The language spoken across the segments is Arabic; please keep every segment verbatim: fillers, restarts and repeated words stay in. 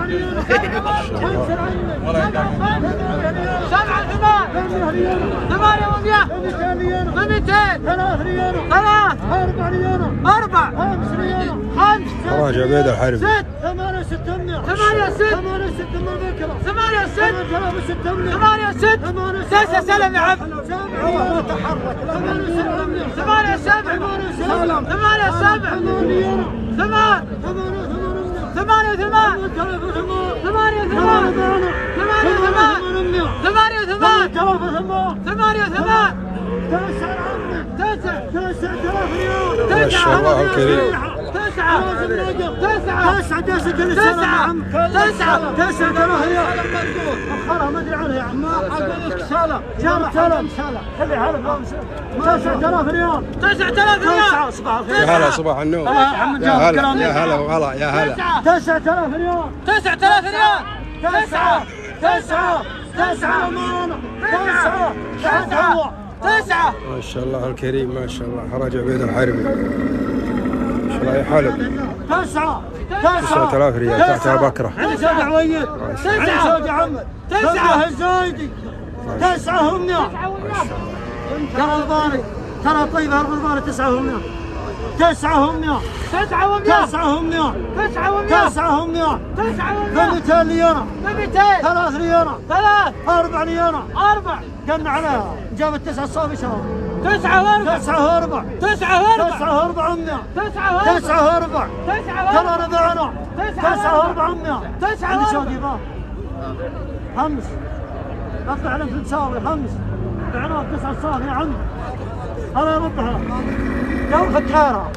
سبعة ثمان ثمانية ومئة ومئتين ثلاث ثلاث أربع أربع خمس خمس خراج عبيد الحربي ست ثمانية ستمائة ثمانية ست ثمانية ست بكرة ثمانية ست ثمانية ست تسعة سلم يا عبد ثمانية سبع ثمانية سبع ثمان ثمانية ثمان ثمانية ثمان ثمانية ثمان ثمانية ثمان ثمانية ثمان تسعة تسعة ما شاء الله الكريم تسعة تسعة تسعة تسعة تسعة تسعة ترى هي أخرها ما أدري عنها يا عم ما أقول لك سالة سالة سالة سالة خلي هلا تسعة آلاف ريال تسعة آلاف ريال يا هلا صباح النور يا هلا يا هلا وغلا يا هلا تسعة آلاف ريال تسعة آلاف ريال تسعة تسعة تسعة تسعة تسعة تسعة ما شاء الله الكريم ما شاء الله خراج عبيد الحربي ما شاء الله يا حلب تسعة تسعة آلاف ريال تحتها بكرة عندي سوق عويد عندي سوق عمد تسعة الزايدي تسعة ومئة ترى الباري ترى طيبة الباري تسعة ومئة تسعة ومئة تسعة ومئة تسعة ومئة تسعة ومئة تسعة ومئة تسعة ومئة بمئتين ليرة بمئتين ثلاث ليرة ثلاث أربع ليرة أربع قلنا عليها جابت تسعة صافي شهر تسعة وأربع تسعة وأربع تسعة وأربع تسعة وأربعمائة تسعة وأربع تسعة وأربع تسعة وأربع ترى ربعنا تسعة وأربعمائة تسعة وأربع شو ديباه خمس أطلع لك تساوي خمس بعناك تسعة صافي يا عم أنا ربحها يوم فكارها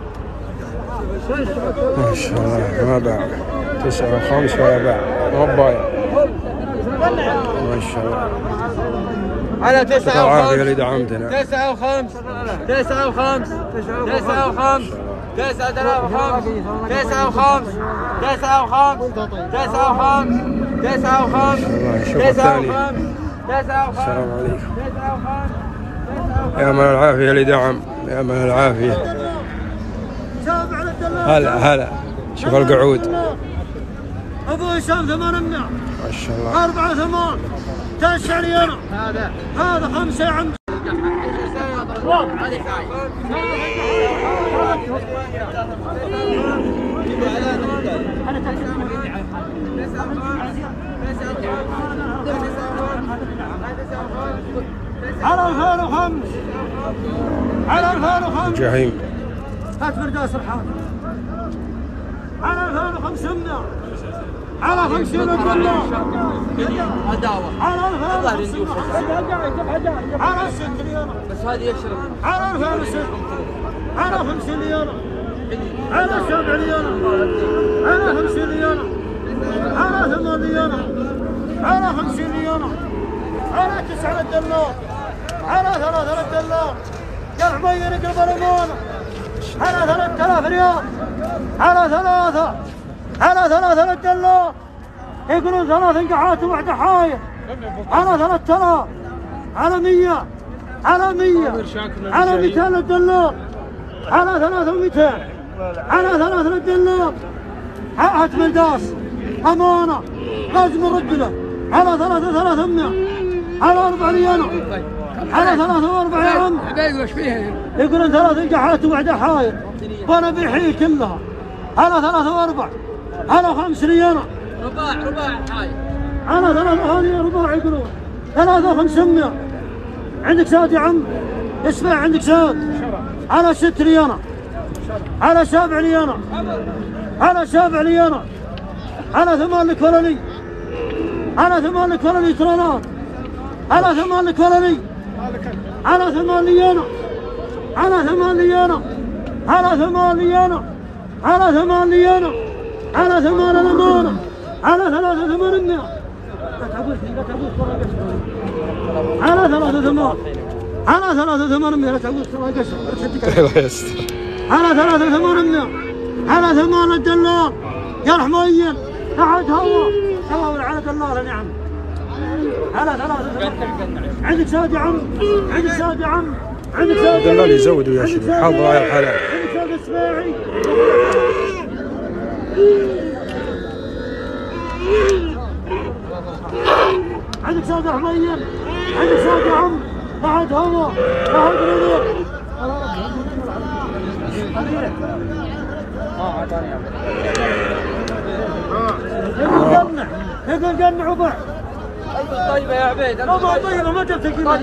ما شاء الله ما باع تسعة وخمس ولا باع ما بايع ما شاء الله على تسعة وخمس اللي دعمتنا تسعة وخمس تسعة وخمس تسعة وخمس تسعة آلاف وخمس تسعة وخمس تسعة وخمس تسعة وخمس تسعة وخمس تسعة وخمس تسعة وخمس السلام عليكم يا من العافية اللي دعم يا من العافية هلا هلا شوف القعود ابو هشام ثمانمائة ما شاء الله أربعة ثمان تسعة ريال هذا هذا خمسة يا عم على ألفين وخمس على ألفين وخمس جحيم هات فردوس الحال على ألفين وخمسمائة على خمسين الدولار على ألفين على ست ريال بس هذه يشرب على ألفين وستة على خمسين ريال على سبع ريال على خمسين ريال على ثمان ريال على خمسين ريال على تسعة الدولار على ثلاثة الدولار يا حمير قلب الأمان على ثلاثة آلاف ريال على ثلاثة على ثلاثة الدولار يقولون ثلاث انقحات وواحدة حاية على ثلاثة آلاف على مية على مية على مئتين الدولار على ثلاثة ومئتين على ثلاثة الدولار هات ملداس أمانة لازم نرد له على ثلاثة ثلاثمائة على أربع ريال على ثلاثة وأربع يا عم يقولون ثلاث انقحات وواحدة حاية وأنا بيحيي كلها على ثلاثة وأربع على خمس ريال رباع رباع حاية على ثلاثة هذه رباع يقولون ثلاثة وخمسمائة عندك ساد يا عم اسمع عندك ساد على ست ريال على سبع ريال على سبع ريال على ثمان الكولوني على ثمان الكولوني ترانات على ثمان الكولوني على ثمان ريال على ثمان ريال على ثمان ريال على ثمان ريال على ثمان الأمانة على ثلاثة ثمانمائة على ثلاثة ثمان على ثلاثة ثمانمائة لا تعود ترى قشر الله يستر على ثلاثة ثمانمائة على ثمان الدلال يا رحمين أحد هوا هوا على دلال نعم على ثلاثة عندك ساد يا عم عندك ساد يا عم عندك ساد دلال يزود ويا شباب حاضر على الحلال عندك ساد السباعي ساق حمير عندك ساق عم بعد هو بعد رضيق اه عطاني يقول قنع يقول قنع وبع طيبة يا عبيد ما طيبة ما جبت القيمة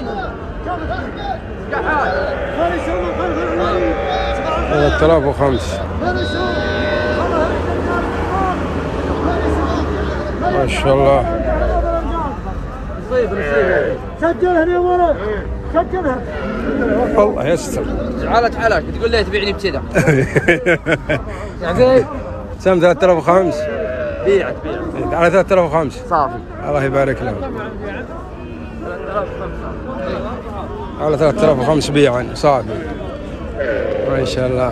ثلاثة آلاف وخمس ما شاء الله. سجلها يا ولد سجلها الله يستر. تعالت حالك تقول لي تبيعني بكذا يا عبيد سام ثلاثة آلاف وخمس بيعت بيعت على ثلاثة آلاف وخمس صافي الله يبارك لهم على ثلاثة آلاف وخمس بيعا صافي ما شاء الله.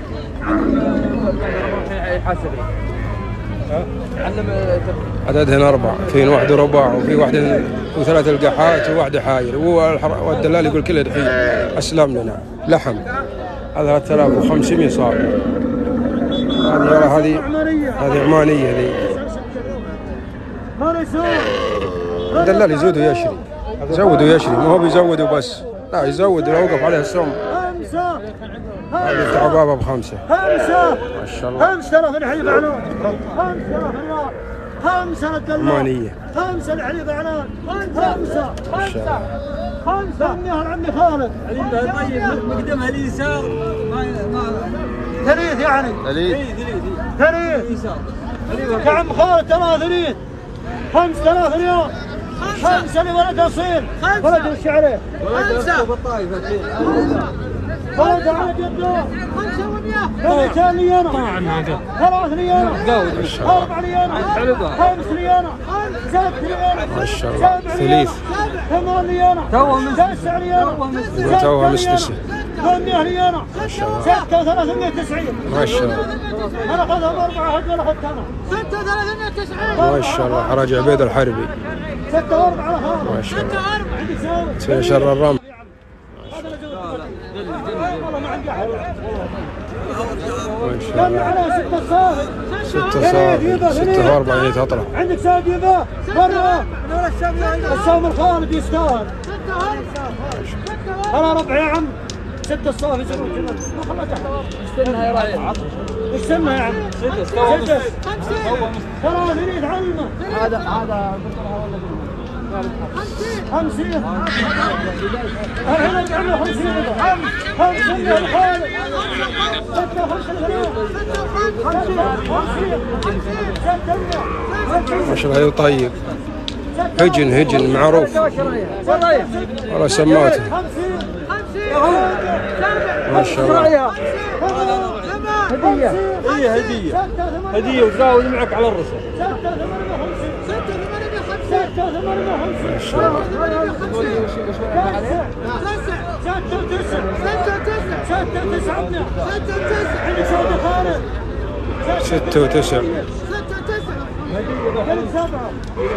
حسبي علم عددهن أربع، في واحد رباع وفي واحد وثلاث القحات وواحد حاير والدلال يقول كله دحين أسلم لنا لحم هذا ثلاثة آلاف وخمسمائة صافي. هذه هذه هذه عمانية ذي الدلال يزود ويشري يزود ويشري ما هو بيزود وبس لا يزود ويوقف عليه السم. هذه تعبابة بخمسة خمسة ما شاء الله. خمسة آلاف الحليب عنان خمسة آلاف ريال خمسة الدلال عمانية خمسة الحليب عنان خمسة ما شاء الله. خمسة منها عمي خالد طيب مقدمها اليسار ما ما ثريث يعني دليل ثريث يا عم خالد ترى ثريث خمسة آلاف ريال خمسة لولد أصيل ولد الشعري خمسة ولد على جده ثلاثة ليانا ثلاث ليانا أربع ليانا خمس ليانا ست ليانا ما شاء الله. ثليث ثمان ليانا تسع ليانا توها مستسه ثمانية ليانا ستة وثلاثمائة وتسعين ما شاء الله. أنا أخذها بأربعة هج ولا أخذت أنا ستة وثلاثمائة وتسعين ما شاء الله. حراج عبيد الحربي ستة وأربعة خالد ما شاء الله. عندك ساوي في شر الرمل والله ما عندي أحد ما شاء كم الله. على ستة صافي ستة صافي ستة وأربعين تطلع عندك ساق يبا مرة السام الخالد يستاهل ترى ربع يا عم ستة صافي سوي كذا ما خلت أحد استنى يا راجل ايش سمها يا عم؟ ستة ستة ترى ثريد علمه هذا هذا خمسين الحين ارجع خمسين خمسين يا الخالد ستة خمسين ما شاء الله. طيب هجن هجن معروف والله سماته ما شاء الله. هدية هي هدية هدية وتراود معك على الرسل ستة ثمانية وخمسين ما شاء الله. ستة وتسعة ستة وتسعة عندك سعد خالد ستة وتسع كل سبعة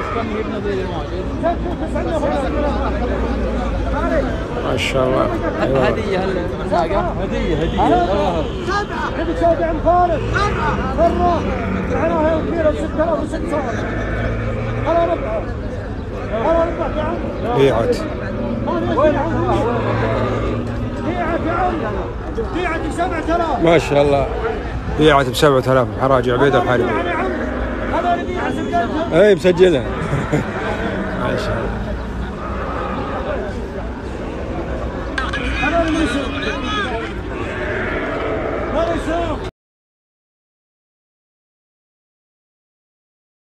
ستة وتسعمائة ما شاء الله. هدية الساقة هدية هدية سبعة عندك سعد عم خالد مرة معناها يوم كيلو ستة آلاف وست صار على ربعه على ربعه يا عم بيعت بيعت يا عم بيعت بسبعة آلاف ما شاء الله. بيعت بسبعة آلاف حراج عبيد الحربي يعني يا عم هذا اللي بيع سجلتها اي مسجلها ما شاء الله. هذا اللي يسوق هذا يسوق